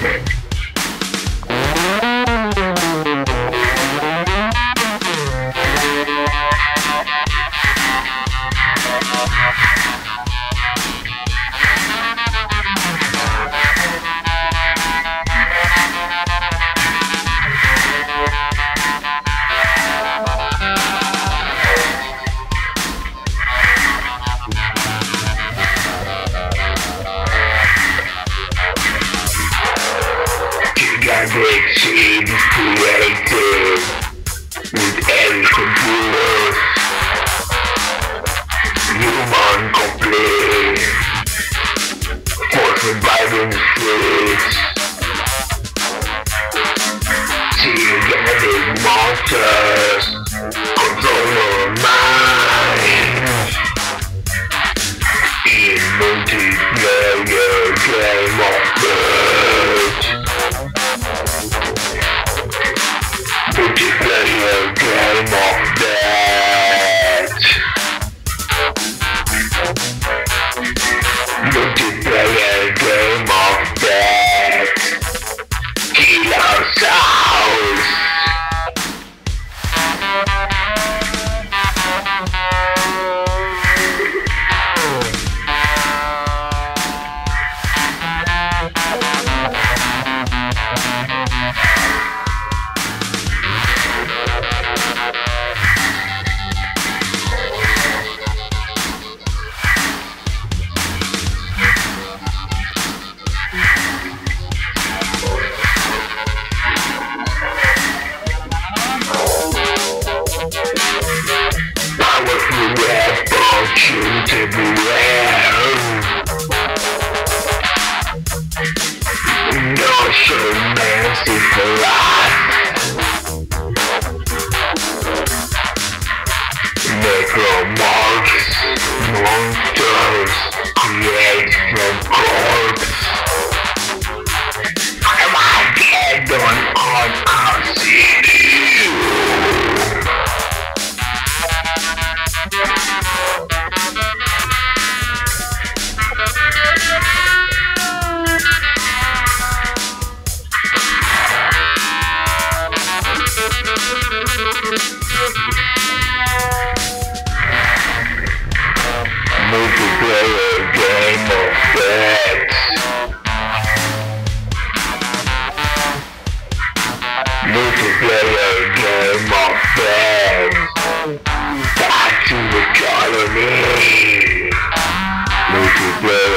Gigantic seeds created with every computer, human complete for surviving streets. Gigantic monsters control your mind in multiplayer game of birds. Multiplayer game of death. Multiplayer game of death. Kill ourselves. No so massive for life. Necromorphs, monsters, create from corpse. Armageddon on our city. Multiplayer game of death. Multiplayer game of death. Back to the colony. Multiplayer